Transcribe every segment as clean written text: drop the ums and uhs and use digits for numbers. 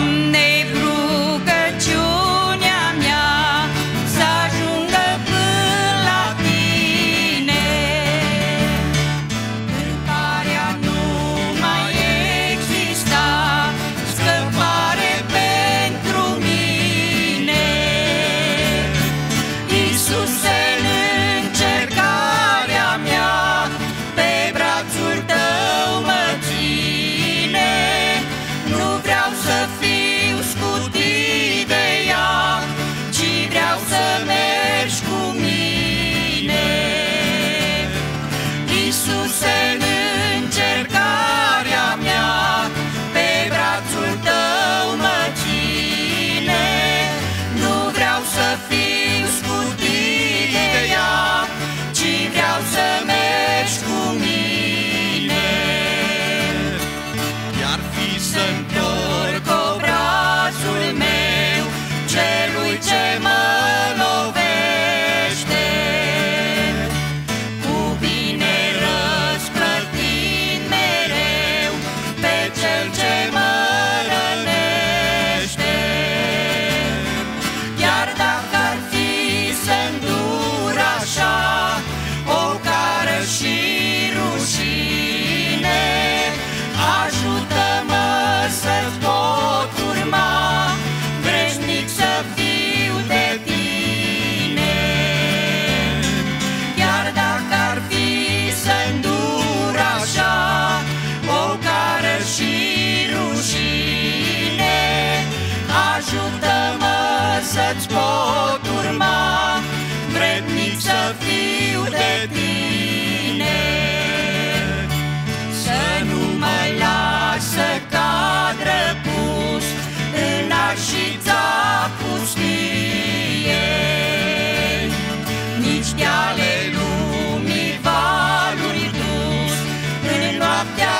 Doamne, rugăciunea mea să ajungă până la Tine. Cântarea nu mai exista, scăpare pentru mine. Iisuse, în încercarea mea, pe brațul Tău mă ține. Nu vreau să fiu scutit de ea, ci vreau să mergi cu mine. Iisuse, în încercarea mea, pe brațul Tău mă ține. Nu vreau să fiu scutit de ea, ci vreau să mergi cu mine. Iar fi să-mi Întorc obrazul meu celui ce mă lovește, cu bine răsplătind mereu pe cel ce mă rănește. Iar dacă ar fi să îndur așa ocară și rușine, ajută-mă să-ți pot urma, vreșnic să fiu de Tine. Iar dacă ar fi să îndur așa ocară și rușine, ajută-mă să-ți pot urma, vrednic să fiu de Tine. Să nu mă lași să cad răpus în arșița pustie, nici de ale lumii valuri dus în noaptea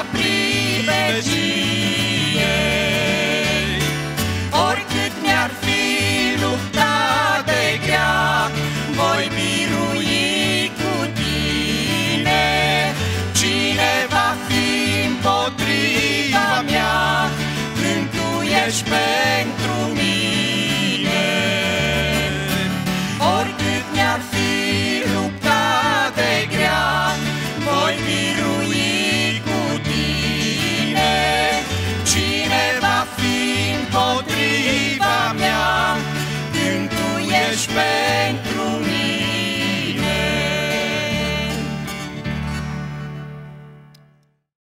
pribegiei. Oricât mi-ar fi lupta de grea, voi birui cu Tine. Cine va fi împotriva mea când Tu ești pe